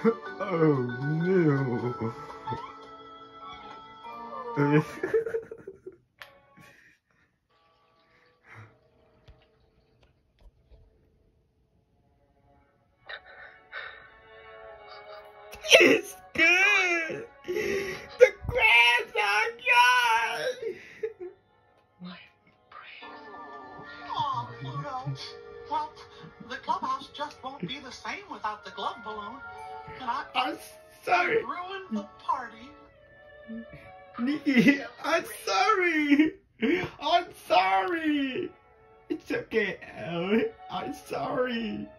Oh no. It's good! The crabs are gone! Oh, no. Well, the clubhouse just won't be the same without the glove balloon. And I'm sorry. ruined the party. Nikki, I'm sorry! I'm sorry! It's okay, Elle. I'm sorry.